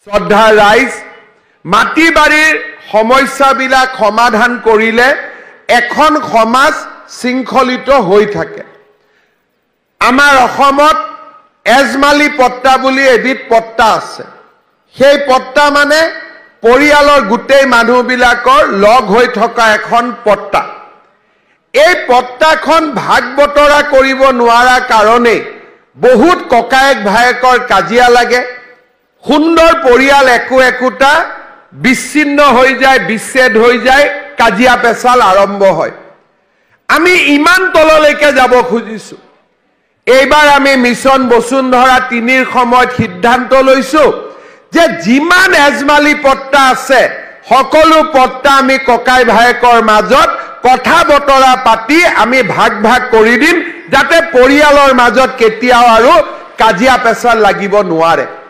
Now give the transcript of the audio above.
শ্ৰদ্ধাৰ ৰাইজ, মাটি বাৰীৰ সমস্যাবিলাক সমাধান কৰিলে এখন সমাজ শৃংখলিত হৈ থাকে। আমাৰ অসমত এজমালি পট্টা বুলি এবিধ পট্টা আছে। সেই পট্টা মানে পৰিয়ালৰ গোটেই মানুহবিলাকৰ লগ হৈ থকা এখন পট্টা। এই পট্টাখন ভাগ বতৰা কৰিব নোৱাৰা কাৰণে বহুত ককায়েক ভায়েকৰ কাজিয়া লাগে। সুন্দৰ পৰিয়াল একোটা বিচ্ছিন্ন হৈ যায়, বিচ্ছেদ হৈ যায়, কাজিয়া পেচাল আৰম্ভ হয়। আমি ইমান তললৈকে যাব খুজিছো। এইবাৰ আমি মিছন বসুন্ধৰা 3ৰ সময়ত সিদ্ধান্ত লৈছো যে যিমান এজমালি পট্টা আছে সকলো পট্টা আমি ককাই ভায়েকৰ মাজত কথা বতৰা পাতি আমি ভাগ কৰি দিম, যাতে পৰিয়ালৰ মাজত কেতিয়াও আৰু কাজিয়া পেচাল লাগিব নোৱাৰে।